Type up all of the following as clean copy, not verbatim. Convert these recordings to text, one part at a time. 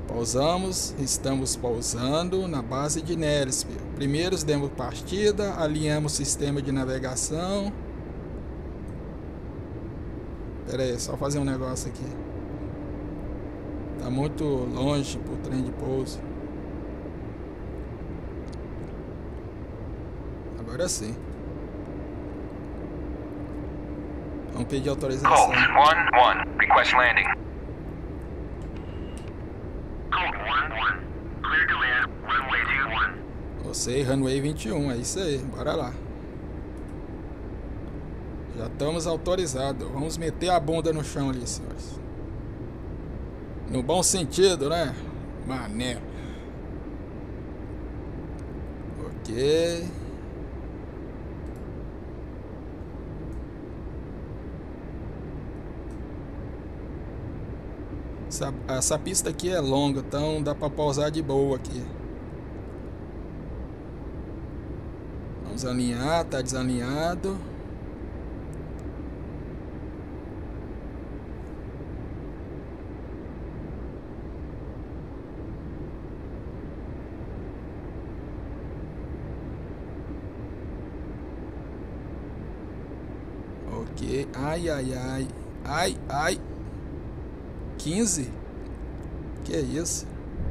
Pausamos, estamos pausando na base de Neresp. Primeiro demos partida, alinhamos o sistema de navegação. Pera aí, só fazer um negócio aqui. Tá muito longe pro trem de pouso. Agora sim. Vamos pedir autorização. Colt 1-1, request landing. Colt 1-1, clear to land, runway 21. Você, runway 21, é isso aí, bora lá. Já estamos autorizados. Vamos meter a bunda no chão ali, senhores. No bom sentido, né? Mané. Ok. Essa pista aqui é longa, então dá pra pausar de boa aqui. Vamos alinhar, tá desalinhado. Ok, ai, ai, ai, ai, ai, 15? Que é isso?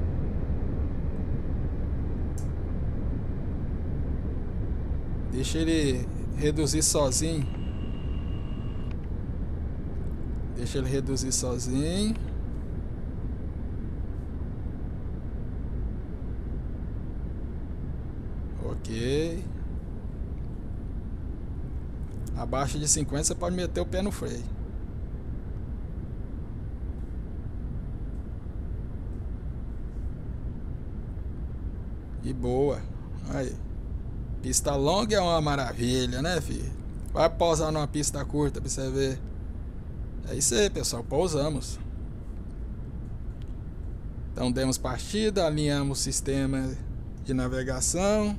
Deixa ele reduzir sozinho. Deixa ele reduzir sozinho. Ok. Abaixo de 50 você pode meter o pé no freio. E boa. Aí. Pista longa é uma maravilha, né, filho? Vai pousar numa pista curta pra você ver. É isso aí, pessoal. Pousamos. Então demos partida, alinhamos o sistema de navegação.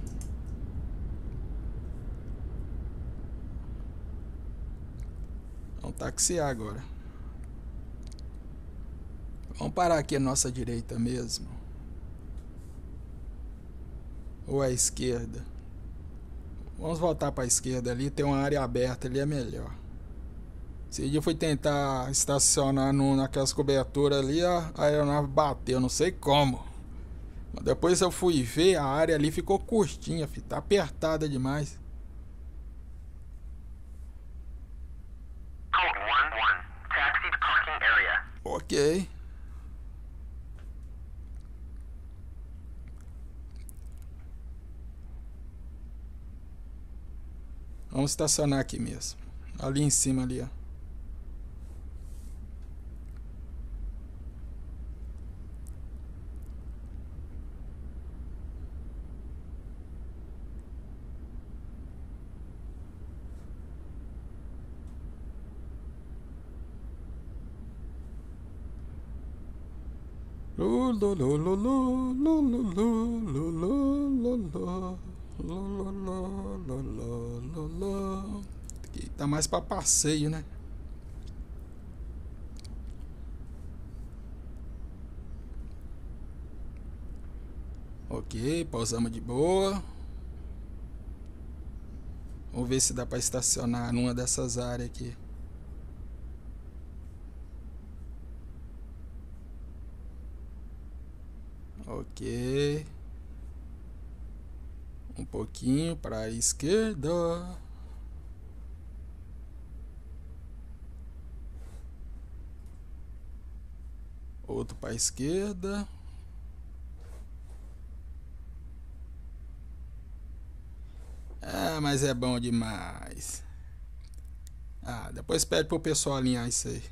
Vamos taxiar agora. Vamos parar aqui à nossa direita mesmo. Ou à esquerda. Vamos voltar para a esquerda ali. Tem uma área aberta ali, é melhor. Esse dia eu fui tentar estacionar naquelas coberturas ali, a aeronave bateu, não sei como. Mas depois eu fui ver, a área ali ficou curtinha, filho, tá apertada demais. Colt 1-1, taxi to parking area. Ok. Vamos estacionar aqui mesmo. Ali em cima ali, ó. Aqui tá mais para passeio, né? Ok, pausamos de boa. Vamos ver se dá para estacionar numa dessas áreas aqui. Ok. Um pouquinho para a esquerda. Outro para a esquerda. Ah, mas é bom demais. Ah, depois pede pro pessoal alinhar isso aí.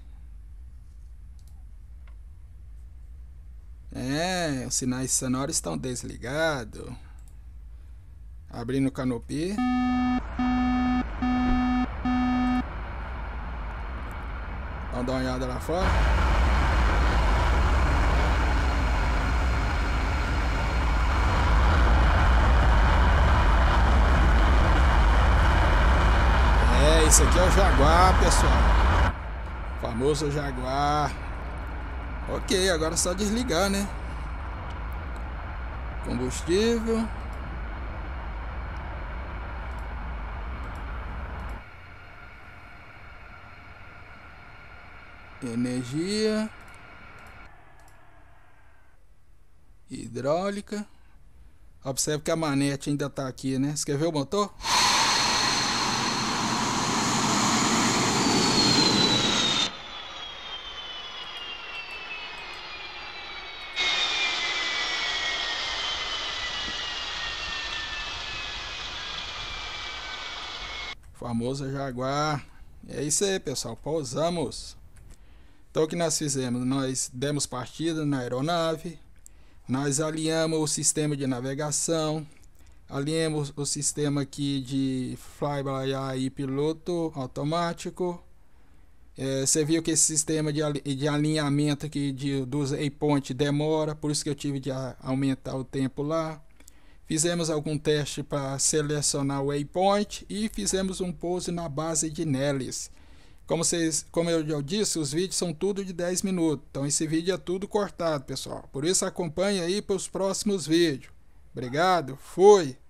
É, os sinais sonoros estão desligados. Abrindo o canopy. Vamos dar uma olhada lá fora. É, esse aqui é o Jaguar, pessoal. O famoso Jaguar. Ok, agora é só desligar, né? Combustível. Energia. Hidráulica. Observe que a manete ainda está aqui, né? Você quer ver o motor? Famoso Jaguar. É isso aí, pessoal. Pousamos. Então o que nós fizemos? Nós demos partida na aeronave. Nós alinhamos o sistema de navegação. Alinhamos o sistema aqui de fly-by-wire e piloto automático. Você viu que esse sistema de alinhamento aqui dos waypoint demora. Por isso que eu tive de aumentar o tempo lá. Fizemos algum teste para selecionar o waypoint e fizemos um pouso na base de Nellis. Como eu já disse, os vídeos são tudo de 10 minutos. Então esse vídeo é tudo cortado, pessoal. Por isso acompanhe aí para os próximos vídeos. Obrigado, fui!